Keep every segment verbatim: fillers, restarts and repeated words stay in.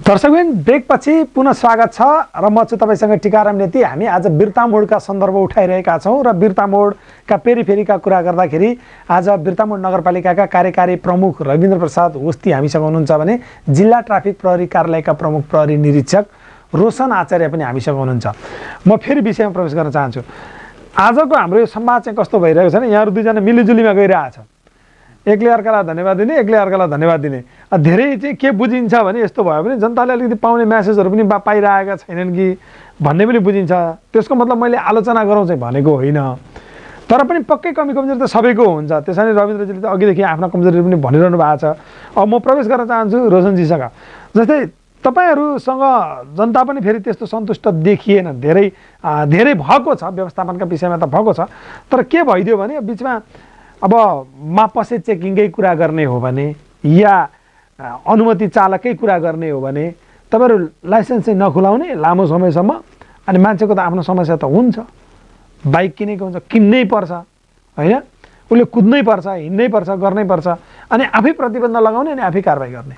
दर्शकबिन ब्रेकपछि पुनः स्वागत छ र म चाहिँ तपाईसँग टिकाराम नेती। हामी आज बिर्ता मोडका सन्दर्भ उठाइरहेका छौँ र बिर्ता मोडका पेरिफेरीका कुरा गर्दाखेरि आज बिर्ता मोड नगरपालिकाका कार्यकारी प्रमुख रविन्द्र प्रसाद होस्ती हामीसँग हुनुहुन्छ भने जिल्ला ट्राफिक प्रहरी कार्यालयका प्रमुख प्रहरी निरीक्षक रोशन आचार्य पनि हामीसँग हुनुहुन्छ। म फेरि विषयमा प्रवेश गर्न चाहन्छु। आजको हाम्रो यो संवाद चाहिँ कस्तो भइरहेको छ भने यहाँहरू दुईजना मिलिजुलीमा गइरहेछ, एकले अर्कालाई धन्यवाद दिने एकले अर्कालाई धन्यवाद दिने। धेरै चाहिँ के बुझिन्छ भने यस्तो भयो भने जनताले अलिकति पाउने म्यासेजहरू पनि पाइरहेका छैनन् कि भन्ने पनि बुझिन्छ। त्यसको मतलब मैले आलोचना गरौँ चाहिँ भनेको होइन, तर पनि पक्कै कमी कमजोरी त सबैको हुन्छ। त्यसैले रविन्द्रजीले त अघिदेखि आफ्ना कमजोरी पनि भनिरहनु भएको छ। अब म प्रवेश गर्न चाहन्छु रोशनजीसँग। जस्तै तपाईहरूसँग जनता पनि फेरि त्यस्तो सन्तुष्ट देखिएन, धेरै धेरै भएको छ, व्यवस्थापनका विषयमा त भएको छ, तर के भइदियो भने बिचमा अब मापसे चेकिङकै कुरा गर्ने हो भने या अनुमति चालकै कुरा गर्ने हो भने तपाईँहरू लाइसेन्स चाहिँ नखुलाउने लामो समयसम्म। अनि मान्छेको त आफ्नो समस्या त हुन्छ, बाइक किनेको हुन्छ, किन्नै पर्छ होइन, उसले कुद्नै पर्छ, हिँड्नै पर्छ, गर्नै पर्छ, अनि आफै प्रतिबन्ध लगाउने अनि आफै कारबाही गर्ने।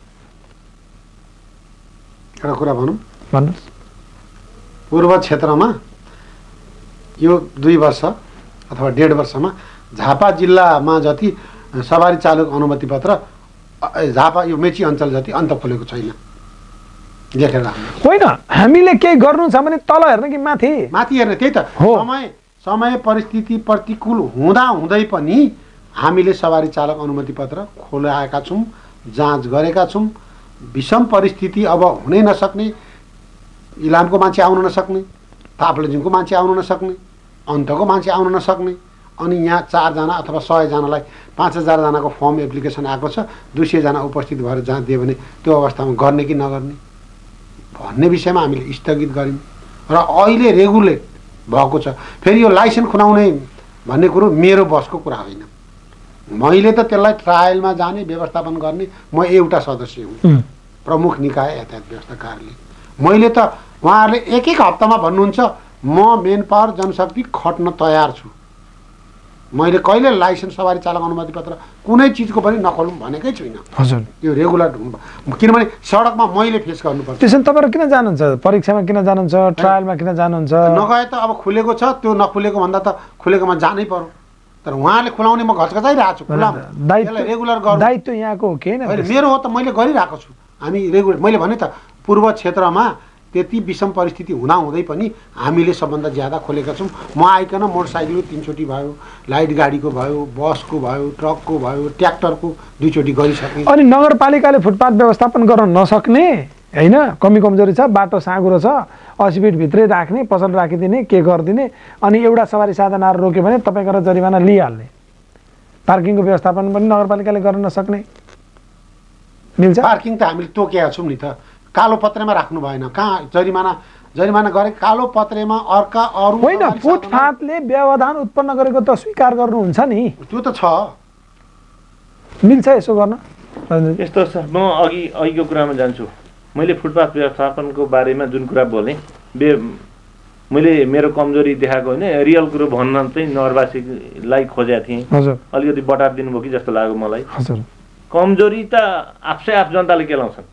एउटा कुरा भनौँ, भन्नुहोस्। पूर्व क्षेत्रमा यो दुई वर्ष अथवा डेढ वर्षमा झापा जिल्लामा जति सवारी चालक अनुमति पत्र झापा यो मेची अञ्चल जति अन्त खोलेको छैन देखेर। होइन, हामीले केही गर्नु छ भने तल हेर्ने कि माथि माथि हेर्ने, त्यही त समय समय परिस्थिति प्रतिकूल हुँदा हुँदै पनि हामीले सवारी चालक अनुमति पत्र खोलाएका छौँ, जाँच गरेका छौँ। विषम परिस्थिति अब हुनै नसक्ने, इलामको मान्छे आउन नसक्ने, ताप्लेजुङको मान्छे आउन नसक्ने, अन्तको मान्छे आउन नसक्ने, अनि यहाँ चारजना अथवा सयजनालाई पाँच हजारजनाको फर्म एप्लिकेसन आएको छ, दुई सयजना उपस्थित भएर जहाँ दियो भने त्यो अवस्थामा गर्ने कि नगर्ने भन्ने विषयमा हामीले स्थगित गऱ्यौँ र अहिले रेगुलेट भएको छ। फेरि यो लाइसेन्स खुनाउने भन्ने कुरो मेरो बसको कुरा होइन। मैले त त्यसलाई ट्रायलमा जाने, व्यवस्थापन गर्ने म एउटा सदस्य हुँ, प्रमुख निकाय यातायात व्यवस्था कार्यालय। मैले त उहाँहरूले एक एक हप्तामा भन्नुहुन्छ म मेन पावर जनशक्ति खट्न तयार छु, मैले कहिले लाइसेन्स सवारी चालक अनुमति पत्र कुनै चिजको पनि नखोलौँ भनेकै छुइनँ। हजुर, यो रेगुलर हुनु, किनभने सडकमा मैले फेस गर्नुपर्छ। त्यसो तपाईँहरू किन जानुहुन्छ, परीक्षामा किन जानुहुन्छ, ट्रायलमा किन जानुहुन्छ? नगए त अब खुलेको छ, त्यो नखुलेको भन्दा त खुलेकोमा जानै पर्यो। तर उहाँले खुलाउने म घचघचाइरहेको छु, खुलाउँ रेगुलर गर्नु दायित्व यहाँको हो कि मेरो हो त, मैले गरिरहेको छु। हामी रेगुलर, मैले भने त पूर्व क्षेत्रमा त्यति विषम परिस्थिति हुँदा हुँदै पनि हामीले सबभन्दा ज्यादा खोलेका छौँ। म आइकन मोटरसाइकलको तिनचोटि भयो, लाइट गाडीको भयो, बसको भयो, ट्रकको भयो, ट्र्याक्टरको दुईचोटि गरिसकेँ। अनि नगरपालिकाले फुटपाथ व्यवस्थापन गर्न नसक्ने होइन, कमी कमजोरी छ, बाटो साँगुरो छ, अस्सी फिट भित्रै राख्ने, पसल राखिदिने, के गरिदिने, अनि एउटा सवारी साधनहरू रोक्यो भने तपाईँको जरिवाना लिइहाल्ने। पार्किङको व्यवस्थापन पनि नगरपालिकाले गर्न नसक्ने मिल्छ? पार्किङ त हामीले तोकेका छौँ नि त, कालो पत्रेमा राख्नु भएन, कहाँ जरिमाना जरिमाना गरे कालो पत्रेमा अर्का अरू होइन। फुटपाथले व्यवधान उत्पन्न गरेको त स्वीकार गर्नुहुन्छ नि, त्यो त छ, मिल्छ यसो गर्न? यस्तो छ, म अघि अघिको कुरामा जान्छु। मैले फुटपाथ व्यवस्थापनको बारेमा जुन कुरा बोलेँ, बे मैले मेरो कमजोरी देखाएको होइन, रियल कुरो भन्न चाहिँ नगरवासीलाई खोजेको थिएँ। हजुर, अलिकति बटार दिनुभयो कि जस्तो लाग्यो मलाई। हजुर, कमजोरी त आफै आफ जनताले केलाउँछन्।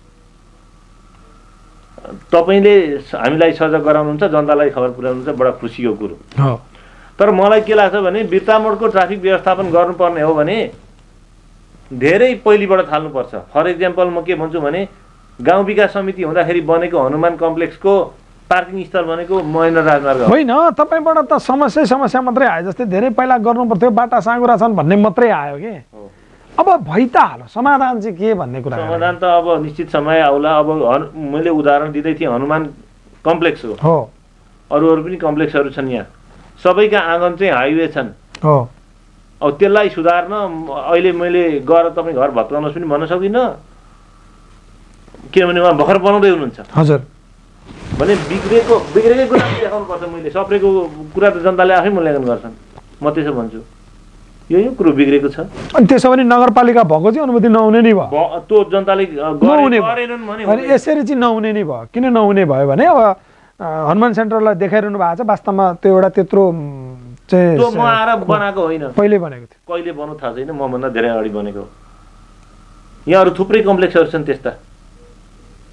तपाईँले हामीलाई सजग गराउनुहुन्छ, जनतालाई खबर पुर्याउनुहुन्छ, बडा खुसीको कुरो हो। तर मलाई के लाग्छ भने बिर्ता मोडको ट्राफिक व्यवस्थापन गर्नुपर्ने हो भने धेरै पहिलेबाट थाल्नुपर्छ। फर इक्जाम्पल म के भन्छु भने गाउँ विकास समिति हुँदाखेरि बनेको हनुमान कम्प्लेक्सको पार्किङ स्थल भनेको महेन्द्र राजमार्ग होइन। तपाईँबाट त समस्या समस्या मात्रै आयो, जस्तै धेरै पहिला गर्नु पर्थ्यो, बाटा साँगुरा छन् भन्ने मात्रै आयो कि अब भइ त हालो। समाधान चाहिँ के भन्ने कुरा? समाधान त अब निश्चित समय आउला। अब मैले उदाहरण दिँदै थिएँ, हनुमान कम्प्लेक्स हो, अरू अरू पनि कम्प्लेक्सहरू छन्, यहाँ सबैका आँगन चाहिँ हाइवे छन् हो। अब त्यसलाई सुधार्न अहिले मैले गएर तपाईँ घर भत्काउनुहोस् पनि भन्न सक्दिनँ, किनभने उहाँ भर्खर बनाउँदै हुनुहुन्छ। हजुर, भने बिग्रेको बिग्रेकै कुरा देखाउनु पर्छ। मैले सप्रेको कुरा त जनताले आफै मूल्याङ्कन गर्छन्, म त्यसो भन्छु। यो यो कुरो बिग्रेको छ, अनि त्यसो भने नगरपालिका भएको चाहिँ अनुमति नहुने नै भयो, त्यो जनताले गरेनन् भने अनि यसरी चाहिँ नहुने नै भयो। किन नहुने भयो भने अब हनुमान सेन्टरलाई देखाइरहनु भएको छ, वास्तवमा त्यो एउटा त्यत्रो चाहिँ म आएर बनाएको होइन, पहिले बनेको थियो, कहिले बनाउनु थाहा छैन, मभन्दा धेरै अगाडि बनेको। यहाँ अरू थुप्रै कम्प्लेक्सहरू छन् त्यस्ता,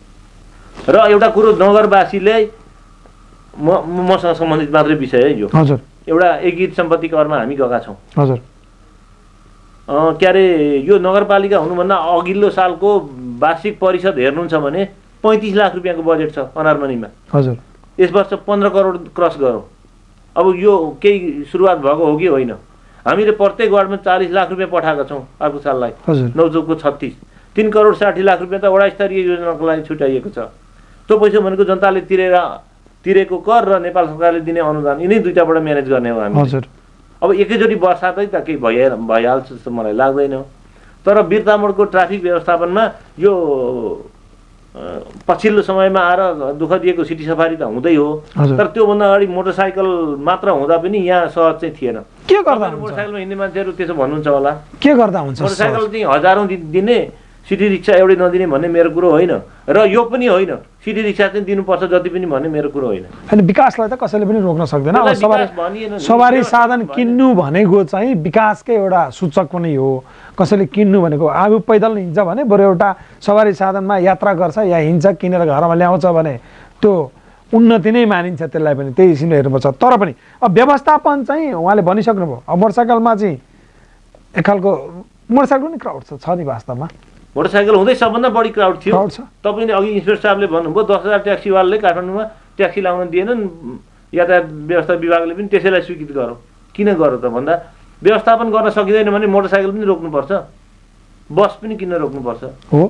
र एउटा कुरो नगरवासीले म मसँग सम्बन्धित मात्रै विषय है यो हजुर एउटा एकीकृत सम्पत्ति करमा हामी गएका छौँ हजुर के अरे यो नगरपालिका हुनुभन्दा अघिल्लो सालको वार्षिक परिषद हेर्नुहुन्छ भने पैँतिस लाख रुपियाँको बजेट छ अनारमनीमा हजुर यस वर्ष पन्ध्र करोड क्रस गरौँ अब यो केही सुरुवात भएको हो कि होइन हामीले प्रत्येक वार्डमा चालिस लाख रुपियाँ पठाएका छौँ अर्को साललाई नौ चौकको छत्तिस तीन करोड साठी लाख रुपियाँ त वडा स्तरीय योजनाको लागि छुट्याइएको छ त्यो पैसा भनेको जनताले तिरेर तिरेको कर र नेपाल सरकारले दिने अनुदान यिनै दुईटाबाट म्यानेज गर्ने हो हामी अब एकैचोटि बर्सातै त केही भइ भइहाल्छ जस्तो मलाई लाग्दैन तर बिर्तामोडको ट्राफिक व्यवस्थापनमा यो पछिल्लो समयमा आएर दुःख दिएको सिटी सफारी त हुँदै हो तर त्योभन्दा अगाडि मोटरसाइकल मात्र हुँदा पनि यहाँ सहज चाहिँ थिएन के गर्दा मोटरसाइकलमा हिँड्ने मान्छेहरू त्यसो भन्नुहुन्छ होला के गर्दा हुन्छ मोटरसाइकल चाहिँ हजारौँ दिने सिटी रिक्सा एउटै नदिने भन्ने मेरो कुरो होइन र यो पनि होइन सिटी रिक्सा चाहिँ दिनुपर्छ जति पनि भन्ने मेरो कुरो होइन होइन विकासलाई त कसैले पनि रोक्न सक्दैन सवारी सवारी साधन किन्नु भनेको चाहिँ विकासकै एउटा सूचक पनि हो कसैले किन्नु भनेको आफू पैदल हिँड्छ भने बरु एउटा सवारी साधनमा यात्रा गर्छ या हिँड्छ किनेर घरमा ल्याउँछ भने त्यो उन्नति नै मानिन्छ त्यसलाई पनि त्यही किसिमले हेर्नुपर्छ तर पनि अब व्यवस्थापन चाहिँ उहाँले भनिसक्नुभयो अब मोटरसाइकलमा चाहिँ एक खालको मोटरसाइकल पनि क्राउड छ नि वास्तवमा मोटरसाइकल हुँदै सबभन्दा बढी क्राउड थियो तपाईँले अघि इन्सपेक्टर साहबले भन्नुभयो दस हजार ट्याक्सीवालाले काठमाडौँमा ट्याक्सी लाउन दिएनन् यातायात व्यवस्था विभागले पनि त्यसैलाई स्वीकृत गरौँ किन गरौँ त भन्दा व्यवस्थापन गर्न सकिँदैन भने मोटरसाइकल पनि रोक्नुपर्छ बस पनि किन रोक्नुपर्छ हो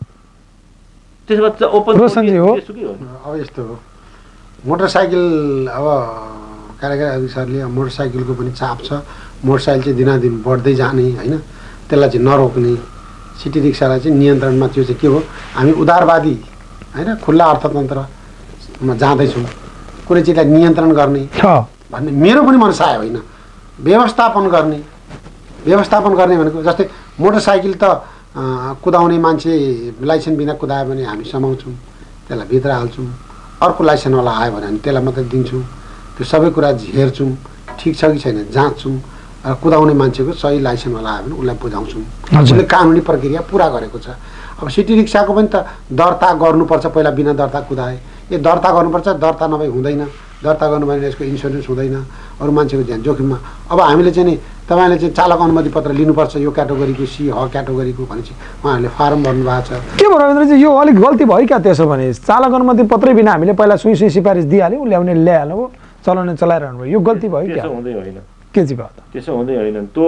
त्यसो भए ओपन अब यस्तो हो मोटरसाइकल अब कार्यकारी अधिकारीले मोटरसाइकलको पनि चाप छ मोटरसाइकल चाहिँ दिनादिन बढ्दै जाने होइन त्यसलाई चाहिँ नरोक्ने सिटी रिक्सालाई चाहिँ नियन्त्रणमा त्यो चाहिँ के हो हामी उदारवादी होइन खुल्ला अर्थतन्त्रमा जाँदैछौँ कुनै चिजलाई नियन्त्रण गर्ने भन्ने मेरो पनि मनसाय होइन व्यवस्थापन गर्ने व्यवस्थापन गर्ने भनेको जस्तै मोटरसाइकल त कुदाउने मान्छे लाइसेन्स बिना कुदायो भने हामी समाउँछौँ त्यसलाई भित्र हाल्छौँ अर्को लाइसेन्सवाला आयो भने हामी त्यसलाई मात्रै दिन्छौँ त्यो सबै कुरा हेर्छौँ ठिक छ कि छैन जाँच्छौँ र कुदाउने मान्छेको सही लाइसेन्सवाला आयो भने उसलाई बुझाउँछौँ उसले कानुनी प्रक्रिया पुरा गरेको छ अब सिटी रिक्साको पनि त दर्ता गर्नुपर्छ पहिला बिना दर्ता कुदाए यो दर्ता गर्नुपर्छ दर्ता नभए हुँदैन दर्ता गर्नु भने यसको इन्सुरेन्स हुँदैन अरू मान्छेको ध्यान जोखिममा अब हामीले चाहिँ नि तपाईँले चाहिँ चालक अनुमति पत्र लिनुपर्छ यो क्याटेगोरीको सी ह क्याटेगोरीको भनेपछि उहाँहरूले फारम भर्नुभएको छ के भयो रविन्द्रजी यो अलिक गल्ती भयो क्या त्यसो भने चालक अनुमति पत्रै बिना हामीले पहिला सुई सुई सिफारिस दिइहाल्यौँ ल्याउने ल्याइहाल्नु चलाउने चलाइरहनु भयो यो गल्ती भयो क्या हुँदै होइन के चाहिँ भयो त त्यसो हुँदै होइन त्यो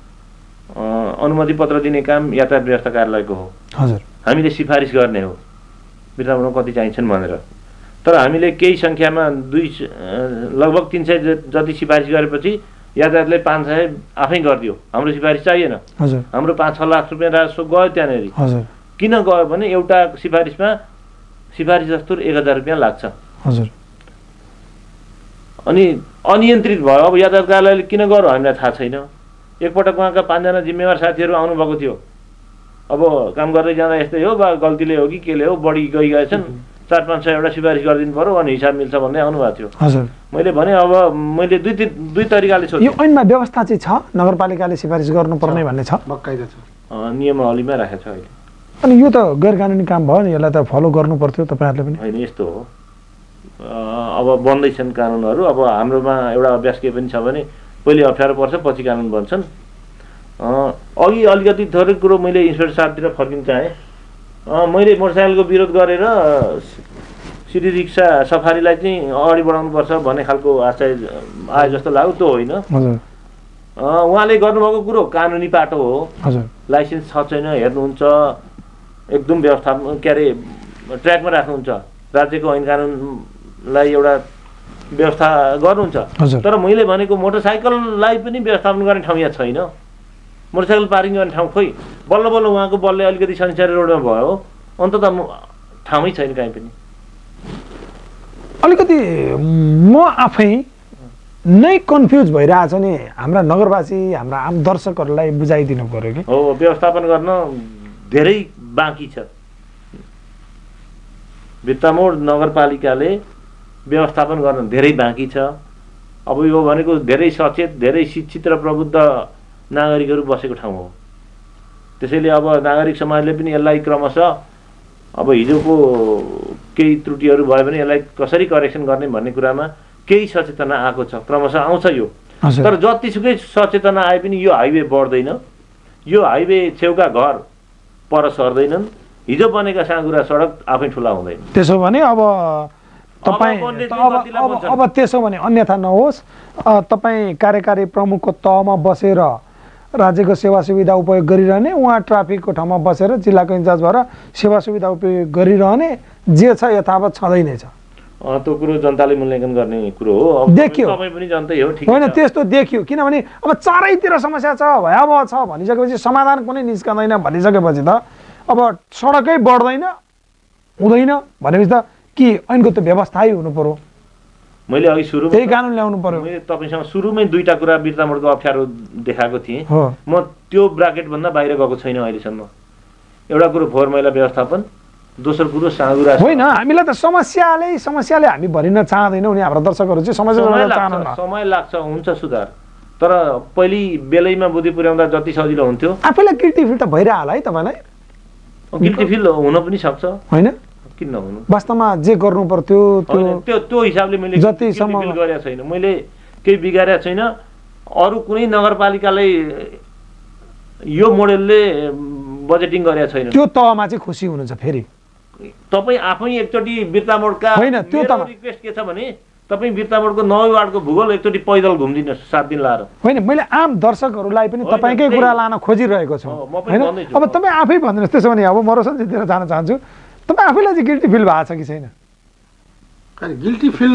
अनुमति पत्र दिने काम यातायात व्यवस्था कार्यालयको हो हजुर हामीले सिफारिस गर्ने हो बिर्ताउन कति चाहिन्छन् भनेर तर हामीले केही सङ्ख्यामा दुई लगभग तिन सय जति सिफारिस गरेपछि यातायातले पाँच सय आफै गरिदियो हाम्रो सिफारिस चाहिएन हजुर हाम्रो पाँच छ लाख रुपियाँ राजस्व गयो त्यहाँनिर हजुर किन गयो भने एउटा सिफारिसमा सिफारिस जस्तो एक हजार रुपियाँ लाग्छ हजुर अनि अनियन्त्रित भयो अब यातायात कार्यालयले किन गर्यो हामीलाई थाहा छैन एकपटक उहाँका पाँचजना जिम्मेवार साथीहरू आउनुभएको थियो अब काम गर्दै जाँदा यस्तै हो बा गल्तीले हो कि केले हो बढी गइगएछन् चार पाँच सय एउटा सिफारिस गरिदिनु पर्यो अनि हिसाब मिल्छ भन्दै आउनुभएको थियो हजुर मैले भने अब मैले दुई दुई तरिकाले सोचेँ यो ऐनमा व्यवस्था चाहिँ छ नगरपालिकाले सिफारिस गर्नुपर्ने भन्ने छ बकाइदा छ नियमावलीमा राखेको छ अहिले अनि यो त गैर कानुनी काम भयो नि यसलाई त फलो गर्नु पर्थ्यो तपाईँहरूले पनि होइन यस्तो हो अब बन्दैछन् कानुनहरू अब हाम्रोमा एउटा अभ्यास के पनि छ भने पहिले अप्ठ्यारो पर्छ पछि कानुन बन्छन् अघि अलिकति थोरै कुरो मैले इन्सपेक्टर साहबतिर फर्किन चाहेँ मैले मोटरसाइकलको विरोध गरेर सिटी रिक्सा सफारीलाई चाहिँ अगाडि बढाउनुपर्छ भन्ने खालको आशय आयो जस्तो लाग्यो त्यो होइन उहाँले गर्नुभएको कुरो कानुनी पाटो हो लाइसेन्स छ छैन हेर्नुहुन्छ एकदम व्यवस्थापन के अरे ट्र्याकमा राख्नुहुन्छ राज्यको ऐन कानुनलाई एउटा व्यवस्था गर्नुहुन्छ तर मैले भनेको मोटरसाइकललाई पनि व्यवस्थापन गर्ने ठाउँ यहाँ छैन मोटरसाइकल पार्किङ गर्ने ठाउँ खोइ बल्ल बल्ल उहाँको बलले अलिकति शनिचारी रोडमा भयो अन्त त ठाउँै छैन कहीँ पनि अलिकति म आफै नै कन्फ्युज भइरहेछ नि हाम्रा नगरवासी हाम्रा आम दर्शकहरूलाई बुझाइदिनु पर्यो कि हो व्यवस्थापन गर्न धेरै बाँकी छ बिर्तामोड नगरपालिकाले व्यवस्थापन गर्न धेरै बाँकी छ अब यो भनेको धेरै सचेत धेरै शिक्षित र प्रबुद्ध नागरिकहरू बसेको ठाउँ हो त्यसैले अब नागरिक समाजले पनि यसलाई क्रमशः अब हिजोको केही त्रुटिहरू भयो भने यसलाई कसरी करेक्सन गर्ने भन्ने कुरामा केही सचेतना आएको छ, क्रमशः आउँछ यो। तर जतिसुकै सचेतना आए पनि यो हाइवे बढ्दैन, यो हाइवे छेउका घर पर सर्दैनन्, हिजो बनेका साँगुरा सडक आफै ठुला हुँदैन। त्यसो भने अब तपाईँ अब अब त्यसो भने अन्यथा नहोस्, तपाईँ कार्यकारी प्रमुखको तहमा बसेर राज्यको सेवा सुविधा उपयोग गरिरहने, उहाँ ट्राफिकको ठाउँमा बसेर जिल्लाको इन्चार्ज भएर सेवा सुविधा उपयोग गरिरहने, जे छ यथावत छँदै नै छ। त्यो कुरो जनताले मूल्याङ्कन गर्ने कुरो हो। देखियो तपाईँ पनि जनतै हो, ठिक होइन त्यस्तो देखियो, किनभने अब चारैतिर समस्या छ, भयावह छ भनिसकेपछि समाधान कुनै निस्कँदैन भनिसकेपछि त अब सडकै बढ्दैन हुँदैन भनेपछि त कि ऐनको त व्यवस्थाै हुनु पर्यो। मैले अघि सुरु त्यही कानुन ल्याउनु पर्यो। मैले तपाईँसँग सुरुमै दुईवटा कुरा बिर्तामोडको अप्ठ्यारो देखाएको थिएँ, म त्यो ब्राकेटभन्दा बाहिर गएको छैन अहिलेसम्म। एउटा कुरो फोहोर मैला व्यवस्थापन, दोस्रो कुरो साँगुरा होइन। हामीलाई त समस्याले समस्याले हामी भरिन चाहँदैनौँ नि, हाम्रो दर्शकहरू चाहिँ समस्या चाहनुहुन्न। समय लाग्छ, हुन्छ सुधार, तर पहिले बेलैमा बुद्धि पुर्याउँदा जति सजिलो हुन्थ्यो। आफैलाई गिल्टी फिल त भइरह होला है तपाईँलाई? गिल्टी फिल हुन पनि सक्छ, होइन? किन नहुनु? वास्तवमा जे गर्नु पर्थ्यो त्यो त्यो त्यो हिसाबले मैले जतिसम्म गरेको छैन, मैले केही बिगारेको छैन। अरू कुनै नगरपालिकाले यो मोडेलले बजेटिङ गरेको छैन। त्यो तहमा चाहिँ खुसी हुनुहुन्छ फेरि तपाईँ आफै एकचोटि बिर्तामोडका होइन त्यो त रिक्वेस्ट के छ भने तपाईँ बिर्तामोडको नौ वार्डको भूगोल एकचोटि पैदल घुम्दिनुहोस् सात दिन लाएर। होइन, मैले आम दर्शकहरूलाई पनि तपाईँकै कुरा लान खोजिरहेको छु होइन। अब तपाईँ आफै भनिदिनुहोस्। त्यसो भने अब म रोशनजीतिर जान चाहन्छु, तपाईँ आफैलाई चाहिँ गिल्टी फिल भएको छ कि छैन? गिल्टी फिल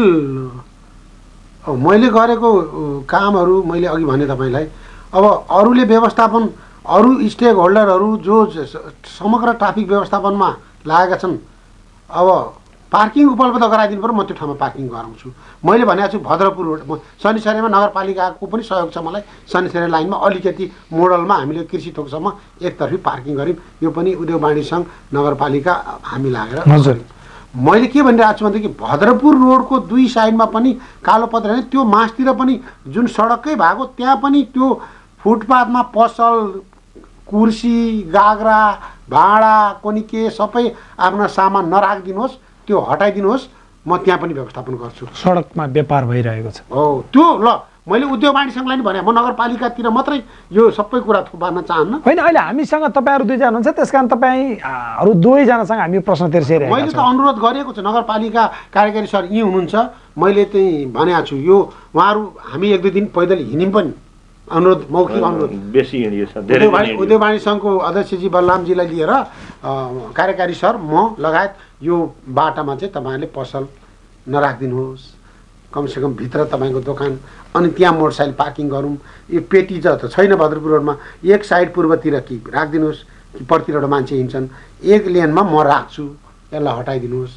अब मैले गरेको कामहरू मैले अघि भने तपाईँलाई, अब अरूले व्यवस्थापन अरू स्टेक होल्डरहरू जो समग्र ट्राफिक व्यवस्थापनमा लागेका छन्, अब पार्किङ उपलब्ध गराइदिनु पर्यो, म त्यो ठाउँमा पार्किङ गराउँछु। मैले भनेको छु भद्रपुर रोड शनिसरेमा नगरपालिकाको पनि सहयोग छ मलाई। शनिसरे लाइनमा अलिकति मोडलमा हामीले कृषि थोकसम्म एकतर्फी पार्किङ गऱ्यौँ, यो पनि उद्योग वाणिज्य सङ्घ नगरपालिका हामी लागेर। हजुर, मैले के भनिरहेको छु भनेदेखि भद्रपुर रोडको दुई साइडमा पनि कालोपत्र होइन, त्यो मासतिर पनि जुन सडकै भएको त्यहाँ पनि त्यो फुटपाथमा पसल, कुर्सी, गाग्रा, भाँडा, कोनिके सबै आफ्ना सामान नराखिदिनुहोस्, त्यो हटाइदिनुहोस्, म त्यहाँ पनि व्यवस्थापन गर्छु। सडकमा व्यापार भइरहेको छ हो त्यो। ल मैले उद्योग वाणिज्य सङ्घलाई नि भने, म नगरपालिकातिर मात्रै यो सबै कुरा थुपार्न चाहन्न। होइन, अहिले हामीसँग तपाईँहरू दुईजना हुनुहुन्छ, त्यस कारण तपाईँहरू दुवैजनासँग हामी प्रश्न तेर्सिरहेका छौँ। मैले त अनुरोध गरेको छु, नगरपालिका कार्यकारी सर यहीँ हुनुहुन्छ, मैले चाहिँ भनेको छु यो उहाँहरू हामी एक दुई दिन पैदल हिँड्यौँ पनि, अनुरोध मौखिक अनुरोध बेसी हिँडियो छ। उद्योग वाणिज्य सङ्घको अध्यक्षजी बलरामजीलाई लिएर कार्यकारी सर म लगायत यो बाटामा चाहिँ तपाईँहरूले पसल नराखिदिनुहोस्, कमसेकम भित्र तपाईँको दोकान, अनि त्यहाँ मोटरसाइकल पार्किङ गरौँ। यो पेटी त छैन भद्रपुर रोडमा, एक साइड पूर्वतिर कि राखिदिनुहोस् कि प्रतिबाट मान्छे हिँड्छन्, एक लेनमा म राख्छु, यसलाई हटाइदिनुहोस्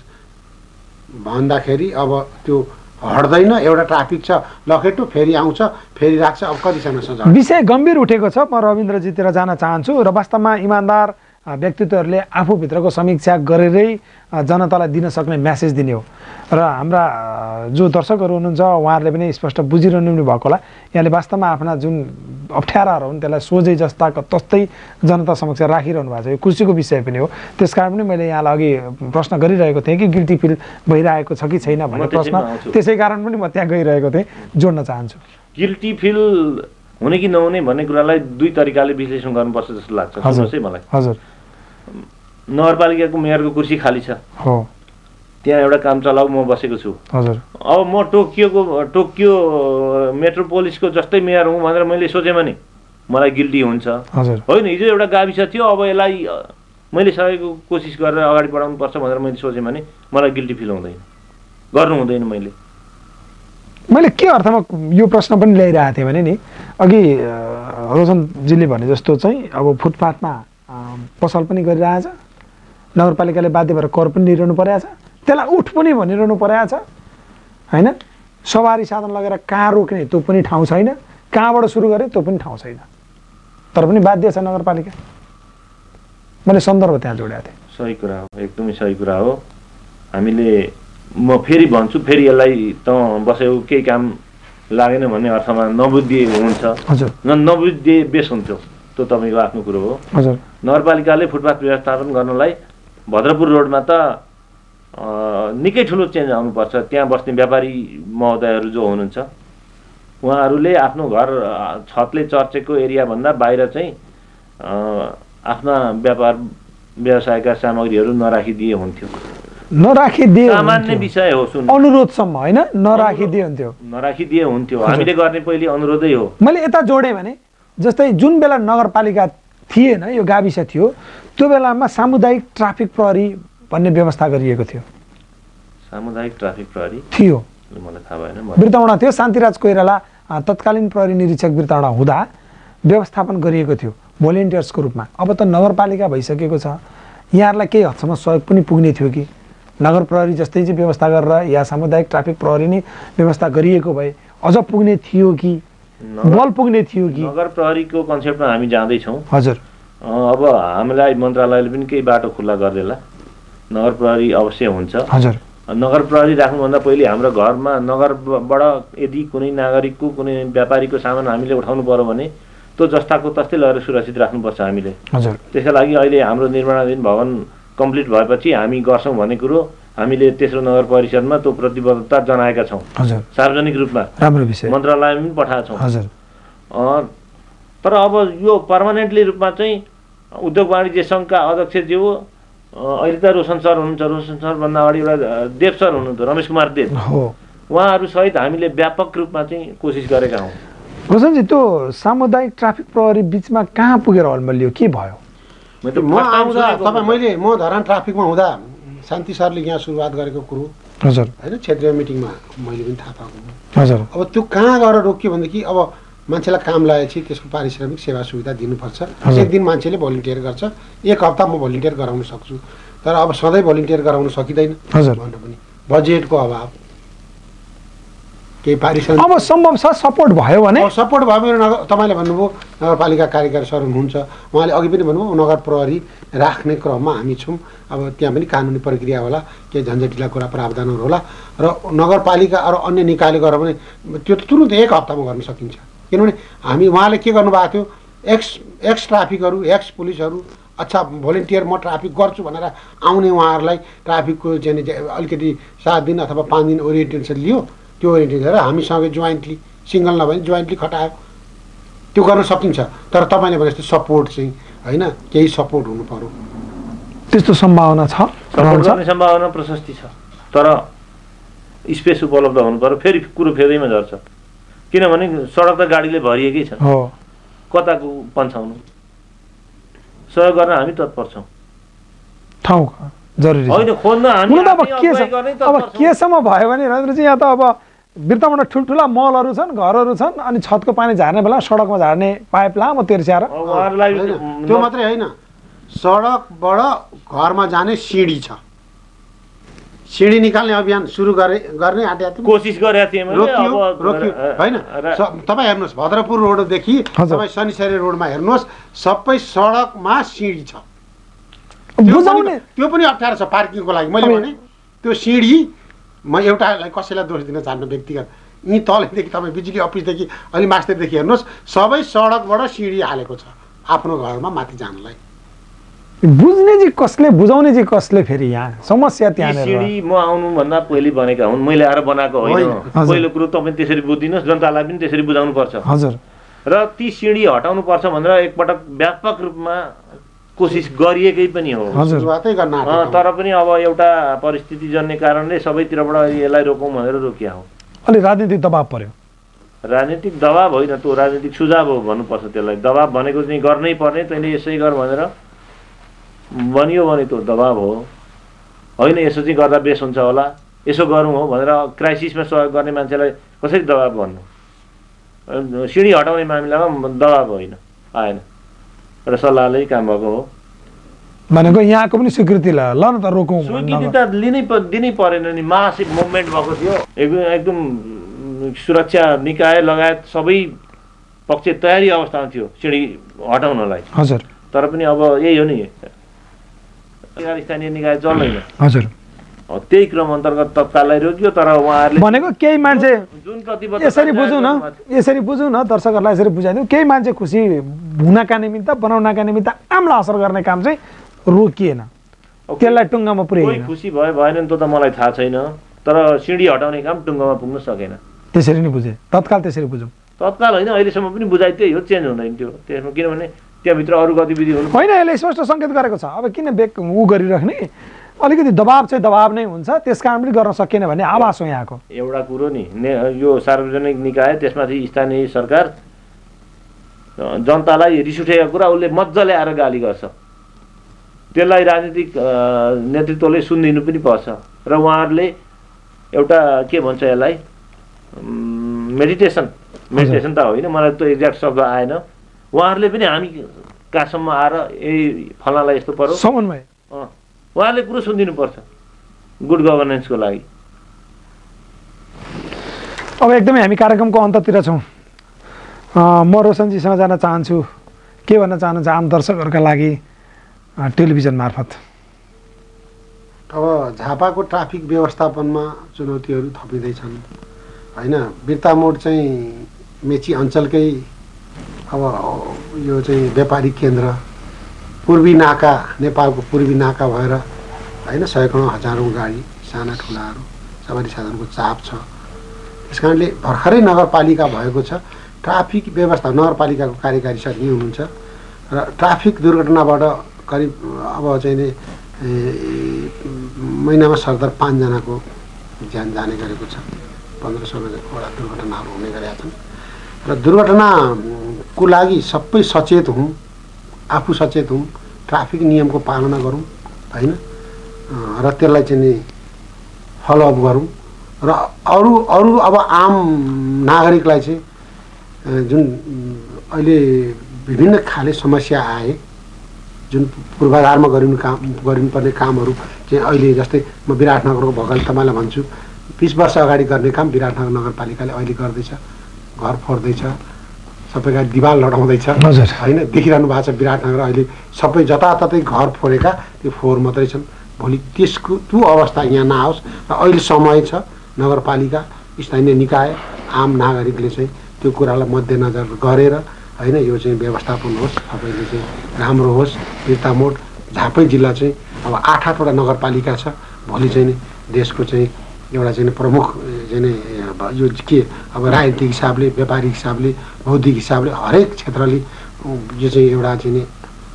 भन्दाखेरि अब त्यो हट्दैन। एउटा ट्राफिक छ, लखेटो फेरि आउँछ, फेरि राख्छ, अब कतिसम्म सजाय। विषय गम्भीर उठेको छ। म रविन्द्रजीतिर जान चाहन्छु र वास्तवमा इमान्दार व्यक्तित्वहरूले आफूभित्रको समीक्षा गरेरै जनतालाई दिन सक्ने म्यासेज दिने हो र हाम्रा जो दर्शकहरू हुनुहुन्छ उहाँहरूले पनि स्पष्ट बुझिरहनु भएको होला। यहाँले वास्तवमा आफ्ना जुन अप्ठ्याराहरू हुन् त्यसलाई सोझै जस्ताको तस्तै जनता समक्ष राखिरहनु भएको छ। यो कुर्सीको विषय पनि हो, त्यस कारण पनि मैले यहाँलाई अघि प्रश्न गरिरहेको थिएँ कि गिल्टी फिल भइरहेको छ कि छैन भन्ने प्रश्न, त्यसै कारण पनि म त्यहाँ गइरहेको थिएँ, जोड्न चाहन्छु। गिल्टी फिल हुने कि नहुने भन्ने कुरालाई दुई तरिकाले विश्लेषण गर्नुपर्छ जस्तो लाग्छ मलाई। हजुर, नगरपालिकाको मेयरको कुर्सी खाली छ, हो, त्यहाँ एउटा काम चलाउ म बसेको छु। हजुर, अब म टोकियोको टोकियो मेट्रोपोलिसको जस्तै मेयर हुँ भनेर मैले सोचेँ भने मलाई गिल्टी हुन्छ। हजुर, होइन, हिजो एउटा गाविस थियो, अब यसलाई मैले सबैको कोसिस गरेर अगाडि बढाउनु पर्छ भनेर मैले सोचेँ भने मलाई गिल्टी फिल हुँदैन, गर्नु हुँदैन। मैले मैले के अर्थमा यो प्रश्न पनि ल्याइरहेको थिएँ भने नि अघि रोशनजीले भने जस्तो चाहिँ अब फुटपाथमा पसल पनि गरिरहेछ, नगरपालिकाले बाध्य भएर कर पनि लिइरहनु परेको छ, त्यसलाई उठ पनि भनिरहनु परेको छ होइन। सवारी साधन लगेर कहाँ रोक्ने त्यो पनि ठाउँ छैन, कहाँबाट सुरु गरे त्यो पनि ठाउँ छैन, तर पनि बाध्य छ नगरपालिका। मैले सन्दर्भ त्यहाँ जोडेको थिएँ। सही कुरा हो, एकदमै सही कुरा हो। हामीले म फेरि भन्छु, फेरि यसलाई त बसेको केही काम लागेन भन्ने अर्थमा नबुद्धि हुन्छ। हजुर, न नबुद्धि बेस हुन्छ, त्यो तपाईँको आफ्नो कुरो हो। हजुर, नगरपालिकाले फुटपाथ व्यवस्थापन गर्नलाई भद्रपुर रोडमा त निकै ठुलो चेन्ज आउनुपर्छ। त्यहाँ बस्ने व्यापारी महोदयहरू जो हुनुहुन्छ उहाँहरूले आफ्नो घर छतले चर्चेको एरियाभन्दा बाहिर चाहिँ आफ्ना व्यापार व्यवसायका सामग्रीहरू नराखिदिए हुन्थ्यो। नराखिदिए सामान्य विषय हो, सुन, अनुरोधसम्म होइन, नराखिदिए हुन्थ्यो नराखिदिए हुन्थ्यो हामीले गर्ने पहिले अनुरोधै हो। मैले यता जोडेँ भने जस्तै जुन बेला नगरपालिका थिएन, यो गाविस थियो, त्यो बेलामा सामुदायिक ट्राफिक प्रहरी भन्ने व्यवस्था गरिएको थियो। सामुदायिक ट्राफिक प्रहरी थियो, मलाई थाहा भएन। बिरताउडा थियो, शान्तिराज कोइराला तत्कालीन प्रहरी निरीक्षक बिरताउडा हुँदा व्यवस्थापन गरिएको थियो भोलिन्टियर्सको रूपमा। अब त नगरपालिका भइसकेको छ, यहाँहरूलाई केही हदसम्म सहयोग पनि पुग्ने थियो कि नगर प्रहरी जस्तै चाहिँ व्यवस्था गरेर या सामुदायिक ट्राफिक प्रहरी नै व्यवस्था गरिएको भए अझ पुग्ने थियो कि बल पुग्ने थियो कि? नगर प्रहरीको कन्सेप्टमा हामी जाँदैछौँ। हजुर, अब हामीलाई मन्त्रालयले पनि केही बाटो खुल्ला गरिदेला, नगर प्रहरी अवश्य हुन्छ। हजुर, नगर प्रहरी राख्नुभन्दा पहिले हाम्रो घरमा नगरबाट यदि कुनै नागरिकको कुनै व्यापारीको सामान हामीले उठाउनु पर्यो भने त्यो जस्ताको तस्तै लगेर सुरक्षित राख्नुपर्छ हामीले। हजुर, त्यसका लागि अहिले हाम्रो निर्माणाधीन भवन कम्प्लिट भएपछि हामी गर्छौँ भन्ने कुरो हामीले तेस्रो नगर परिषदमा त्यो प्रतिबद्धता जनाएका छौँ। हजुर, सार्वजनिक रूपमा राम्रो विषय, मन्त्रालयमा पनि पठाएका छौँ। हजुर, तर अब यो पर्मानेन्टली रूपमा चाहिँ उद्योग वाणिज्य सङ्घका अध्यक्षज्यू अहिले त रोशन सर हुनुहुन्छ, रोशन सरभन्दा अगाडि एउटा देव सर हुनुहुन्थ्यो, रमेश कुमार देव हो, उहाँहरू सहित हामीले व्यापक रूपमा चाहिँ कोसिस गरेका हौँ। रोशनजी, त्यो सामुदायिक ट्राफिक प्रहरी बिचमा कहाँ पुगेर अल्मलियो, के भयो? म आउँदा तपाईँ मैले म धरान ट्राफिकमा हुँदा शान्ति सरले यहाँ सुरुवात गरेको कुरो, हजुर, होइन, क्षेत्रीय मिटिङमा मैले पनि थाहा पाएको। हजुर, अब त्यो कहाँ गएर रोक्यो भनेदेखि अब मान्छेलाई काम लगाएपछि त्यसको पारिश्रमिक सेवा सुविधा दिनुपर्छ। एक दिन मान्छेले भोलिन्टियर गर्छ, एक हप्ता म भोलिन्टियर गराउन सक्छु, तर अब सधैँ भोलिन्टियर गराउन सकिँदैन भन्नु पनि बजेटको अभाव, केही पारिश्रमिक। अब सम्भव छ सपोर्ट भयो भने, सपोर्ट भयो भने नगर तपाईँले भन्नुभयो नगरपालिका कार्यकारी सर हुनुहुन्छ, उहाँले अघि पनि भन्नुभयो नगर प्रहरी राख्ने क्रममा हामी छौँ। अब त्यहाँ पनि कानुनी प्रक्रिया होला, केही झन्झटिला कुरा प्रावधानहरू होला, र नगरपालिका अरू अन्य निकायले गर्यो भने त्यो त तुरुन्त एक हप्तामा गर्न सकिन्छ। किनभने हामी उहाँले के गर्नुभएको थियो, एक्स एक्स ट्राफिकहरू, एक्स पुलिसहरू, अच्छा भोलिन्टियर म ट्राफिक गर्छु भनेर आउने उहाँहरूलाई ट्राफिकको चाहिँ अलिकति सात दिन अथवा पाँच दिन ओरिएन्टेसन लियो, त्यो ओरिएन्टेसन लिएर हामीसँगै जोइन्टली, सिङ्गल नभए जोइन्टली खटायो, त्यो गर्न सकिन्छ। तर तपाईँले भने जस्तो सपोर्ट चाहिँ होइन, केही सपोर्ट हुनु पर्यो, त्यस्तो सम्भावना छ, सम्भावना प्रशस्ति छ, तर स्पेस उपलब्ध हुनु पर्यो। फेरि कुरो फेदैमा झर्छ, किनभने सडक त गाडीले भरिएकै छ, कताको पन्छाउनु, सहयोग गर्न हामी तत्पर छौँ। ठाउँ जरुरी होइन खोज्न हामी अब केसम्म भयो भने रविन्द्रजी, यहाँ त अब बिर्ताबाट ठुल्ठुला मलहरू छन्, घरहरू छन्, अनि छतको पानी झार्ने बेला सडकमा झार्ने पाइप लामो तेर्स्याएर, त्यो मात्रै होइन, सडकबाट घरमा जाने सिँढी छ, सिँढी निकाल्ने अभियान सुरु गरे गर्ने आँटेको थियौँ, कोसिस गरेका थियौँ, रोकियो रोकियो होइन। तपाईँ हेर्नुहोस् भद्रपुर रोडदेखि तपाईँ शनिसरी रोडमा हेर्नुहोस्, सबै सडकमा सिँढी छ, बुझाउने त्यो पनि अप्ठ्यारो छ पार्किङको लागि। मैले भने त्यो सिँढी म एउटालाई कसैलाई दोष दिन चाहन्छु व्यक्तिगत, यहीँ तलदेखि तपाईँ बिजुली अफिसदेखि अलि मास्टरदेखि हेर्नुहोस्, सबै सडकबाट सिँढी हालेको छ आफ्नो घरमा माथि जानलाई। बुझ्ने चाहिँ कसले, बुझाउने चाहिँ कसले? फेरि यहाँ समस्या त्यहाँ सिँढी म आउनुभन्दा पहिले बनेका हुन्, मैले आएर बनाएको होइन। पहिलो कुरो तपाईँ त्यसरी बुझिदिनुहोस्, जनतालाई पनि त्यसरी बुझाउनु पर्छ। हजुर, र ती सिँढी हटाउनु पर्छ भनेर एकपटक व्यापक रूपमा कोसिस गरिएकै पनि हो, तर पनि अब एउटा परिस्थिति जन्ने कारणले सबैतिरबाट यसलाई रोकौँ भनेर रोकिया हो। अलि राजनीतिक दबाब पर्यो, राजनीतिक दबाब होइन, त्यो राजनीतिक सुझाव हो भन्नुपर्छ त्यसलाई। दबाब भनेको चाहिँ गर्नै पर्ने, तैँले यसै गर भनेर बनियो भने त्यो दबाब हो, होइन यसो चाहिँ गर्दा बेस हुन्छ होला, यसो गरौँ हो भनेर क्राइसिसमा सहयोग गर्ने मान्छेलाई कसरी दबाब भन्नु? सिँढी हटाउने मामिलामा दबाब होइन, आएन, र सल्लाहले काम भएको हो भनेको। यहाँको पनि स्वीकृति ल ल न त रोकौँ, स्वीकृति त लिनै दिनै परेन नि, मासिक मुभमेन्ट भएको थियो, एकदम एकदम सुरक्षा निकाय लगायत सबै पक्ष तयारी अवस्थामा थियो सिँढी हटाउनलाई। हजुर, तर पनि अब यही हो नि, स्थानीय निकाय चल्दैन। हजुर, त्यही क्रम अन्तर्गत तत्काललाई रोकियो, तर उहाँहरूले भनेको केही मान्छे जुन प्रतिबद्धता, यसरी बुझौँ न, यसरी बुझौँ न दर्शकहरूलाई, यसरी बुझाइदिउँ, केही मान्छे खुसी हुनका निमित्त, बनाउनका निमित्त आमलाई असर गर्ने काम चाहिँ रोकिएन, त्यसलाई टुङ्गामा पुर्याइएन। कोही खुसी भयो भएन नि त मलाई थाहा छैन, तर सिँढी हटाउने काम टुङ्गामा पुग्न सकेन। त्यसरी नै बुझे, तत्काल त्यसरी बुझौँ। तत्काल होइन, अहिलेसम्म पनि बुझाइ त्यही हो, चेन्ज हुँदैन त्यो त्यसमा, किनभने त्यहाँभित्र अरू गतिविधि हुनु होइन। यसले स्पष्ट सङ्केत गरेको छ, अब किन बेक ऊ गरिराख्ने, अलिकति दबाब चाहिँ दबाब नै हुन्छ, त्यस कारण पनि गर्न सकिएन भन्ने आभास हो यहाँको। एउटा कुरो नि यो सार्वजनिक निकाय, त्यसमाथि स्थानीय सरकार, जनतालाई रिस उठेको कुरा उसले मजाले आएर गाली गर्छ, त्यसलाई राजनीतिक नेतृत्वले सुनिदिनु पनि पर्छ। र उहाँहरूले एउटा के भन्छ यसलाई मेडिटेसन मेडिटेसन त होइन, मलाई त्यो एक्ज्याक्ट शब्द आएन, उहाँहरूले पनि हामी कहाँसम्म आएर यही फलानालाई यस्तो पर्यो समन्वय, उहाँहरूले कुरो सुनिदिनुपर्छ गुड गभर्नेन्सको लागि। अब एकदमै हामी कार्यक्रमको अन्ततिर छौँ, म रोशनजीसँग जान चाहन्छु, के भन्न चाहनुहुन्छ आम दर्शकहरूका लागि टेलिभिजन मार्फत? अब झापाको ट्राफिक व्यवस्थापनमा चुनौतीहरू थपिँदैछन् होइन। बिर्तामोड चाहिँ मेची अञ्चलकै अब यो चाहिँ व्यापारिक केन्द्र, पूर्वी नाका, नेपालको पूर्वी नाका भएर होइन सयकौँ हजारौँ गाडी साना ठुलाहरू सवारी साधनको चाप छ। त्यस कारणले भर्खरै नगरपालिका भएको छ, ट्राफिक व्यवस्था नगरपालिकाको कार्यकारी सचिव हुनुहुन्छ र ट्राफिक दुर्घटनाबाट करिब अब चाहिँ नि महिनामा सरदर पाँचजनाको ज्यान जाने गरेको छ, पन्ध्र सोह्रवटा दुर्घटनाहरू हुने गरेका छन्। र दुर्घटनाको लागि सबै सचेत हौँ, आफू सचेत हौँ, ट्राफिक नियमको पालना गरौँ होइन, र त्यसलाई चाहिँ नि फलोअप गरौँ। र अरू अरू अब आम नागरिकलाई चाहिँ जुन अहिले विभिन्न खाले समस्या आए, जुन पूर्वाधारमा गरिनु काम गरिनुपर्ने कामहरू चाहिँ अहिले जस्तै म विराटनगरको भगाली तपाईँलाई भन्छु, बिस वर्ष अगाडि गर्ने काम विराटनगर नगरपालिकाले अहिले गर्दैछ, घर फोर्दैछ, सबैका दिवाल लडाउँदैछ होइन, देखिरहनु भएको छ। विराटनगर अहिले सबै जताततै घर फोरेका त्यो फोहोर मात्रै छन्। भोलि त्यसको त्यो अवस्था यहाँ नआओस् र अहिले समय छ नगरपालिका, स्थानीय निकाय, आम नागरिकले चाहिँ त्यो कुरालाई मध्यनजर गरेर होइन यो चाहिँ व्यवस्थापन होस्, सबैले चाहिँ राम्रो होस्। बिर्तामोड झापै जिल्ला चाहिँ अब आठ आठवटा नगरपालिका छ, भोलि चाहिँ नि देशको चाहिँ एउटा चाहिँ प्रमुख चाहिँ नि यो के अब राजनीतिक हिसाबले, व्यापारिक हिसाबले, बौद्धिक हिसाबले हरेक क्षेत्रले यो चाहिँ एउटा चाहिँ नि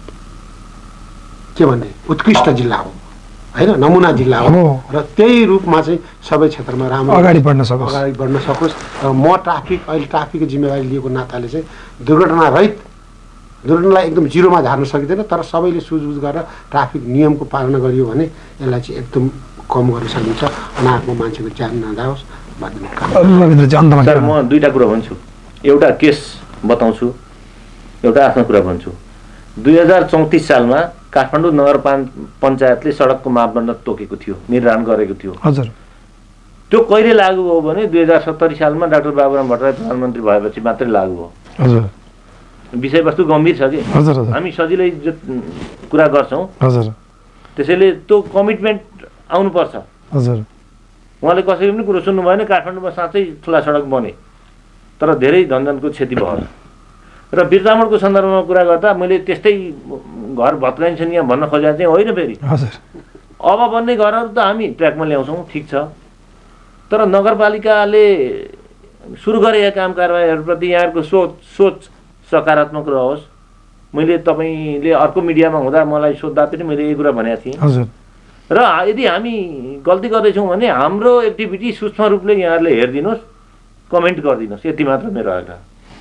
के भन्ने उत्कृष्ट जिल्ला हो होइन, नमुना जिल्ला हो। र त्यही रूपमा चाहिँ सबै क्षेत्रमा राम्रो अगाडि बढ्न सकोस् अगाडि बढ्न सकोस्। र म ट्राफिक अहिले ट्राफिकको जिम्मेवारी लिएको नाताले चाहिँ दुर्घटना रहित, दुर्घटनालाई एकदम जिरोमा झार्न सकिँदैन, तर सबैले सुझबुझ गरेर ट्राफिक नियमको पालना गरियो भने यसलाई चाहिँ एकदम कम गर्न सकिन्छ, अनाहकमा मान्छेको ज्यान नजाओस् भन्ने। सर म दुईवटा कुरा भन्छु, एउटा केस बताउँछु, एउटा आफ्नो कुरा भन्छु। दुई हजार चौतिस सालमा काठमाडौँ नगर पञ्चायतले सडकको मापदण्ड तोकेको थियो, निर्धारण गरेको थियो। हजुर, त्यो कहिले लागू हो भने दुई हजार सत्तरी सालमा डाक्टर बाबुराम भट्टराई प्रधानमन्त्री भएपछि मात्रै लागू हो। हजुर, विषयवस्तु गम्भीर छ कि हामी सजिलै कुरा गर्छौँ, त्यसैले त्यो कमिटमेन्ट आउनुपर्छ। हजुर, उहाँले कसैले पनि कुरो सुन्नु भएन, काठमाडौँमा साँच्चै ठुला सडक बने तर धेरै धनजनको क्षति भयो। र बिर्तामोडको सन्दर्भमा कुरा गर्दा मैले त्यस्तै घर भत्काइन्छन् यहाँ भन्न खोजेको चाहिँ होइन। फेरि अब बन्ने घरहरू त हामी ट्र्याकमा ल्याउँछौँ, ठिक छ, तर नगरपालिकाले सुरु गरेका काम कारबाहीहरूप्रति यहाँहरूको सोच सोच सकारात्मक रहोस्। मैले तपाईँले अर्को मिडियामा हुँदा मलाई सोद्धा पनि मैले यही कुरा भनेको थिएँ। र यदि हामी गल्ती गर्दैछौँ भने हाम्रो एक्टिभिटी सूक्ष्म रूपले यहाँहरूले हेरिदिनुहोस्, कमेन्ट गरिदिनुहोस्, यति मात्र मेरो आग्रह।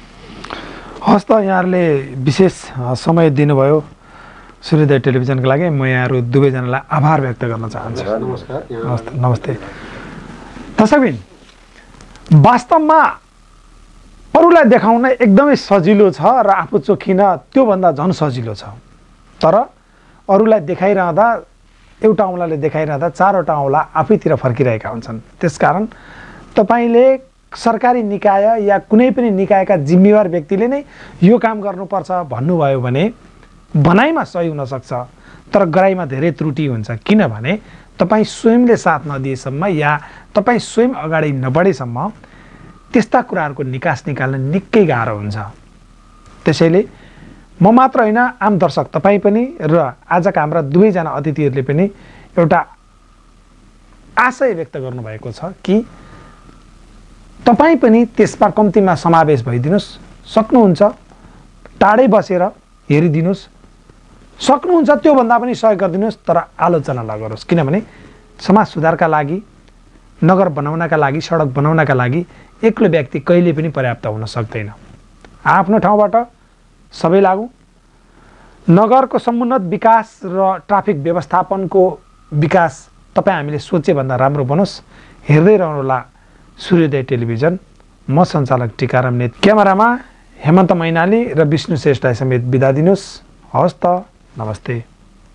हस् त, यहाँहरूले विशेष समय दिनुभयो सूर्योदय टेलिभिजनको लागि, म यहाँहरू दुवैजनालाई आभार व्यक्त गर्न चाहन्छु। नमस्कार। नमस्ते नमस्ते दर्शकबिन, वास्तवमा अरूलाई देखाउन एकदमै सजिलो छ र आफू चोखिन त्योभन्दा झन् सजिलो छ, तर अरूलाई देखाइरहँदा एउटा औँलाले देखाइरहँदा चारवटा औँला आफैतिर फर्किरहेका हुन्छन्। त्यसकारण तपाईँले सरकारी निकाय या कुनै पनि निकायका जिम्मेवार व्यक्तिले नै यो काम गर्नुपर्छ भन्नुभयो भने बनाइमा सही हुनसक्छ, तर गराइमा धेरै त्रुटि हुन्छ। किनभने तपाईँ स्वयंले साथ नदिएसम्म या तपाईँ स्वयं अगाडि नबढेसम्म त्यस्ता कुराहरूको निकास निकाल्न निकै गाह्रो हुन्छ। त्यसैले म मात्र होइन, आम दर्शक तपाईँ पनि र आजका हाम्रा दुवैजना अतिथिहरूले पनि एउटा आशय व्यक्त गर्नुभएको छ कि तपाईँ पनि त्यसमा कम्तीमा समावेश भइदिनुहोस्। सक्नुहुन्छ टाढै बसेर हेरिदिनुहोस्, सक्नुहुन्छ त्योभन्दा पनि सहयोग गरिदिनुहोस्, तर आलोचना नगरोस्। किनभने समाज सुधारका लागि, नगर बनाउनका लागि, सडक बनाउनका लागि एक्लो व्यक्ति कहिले पनि पर्याप्त हुन सक्दैन। आफ्नो ठाउँबाट सबै लागौँ। नगरको समुन्नत विकास र ट्राफिक व्यवस्थापनको विकास तपाईँ हामीले सोचे भन्दा राम्रो बनोस्। हेर्दै रहनुहोला सूर्योदय टेलिभिजन। म सञ्चालक टिकाराम नेत, क्यामेरामा हेमन्त मैनाली र विष्णु श्रेष्ठलाई समेत बिदा दिनुहोस्। हवस् त, नमस्ते।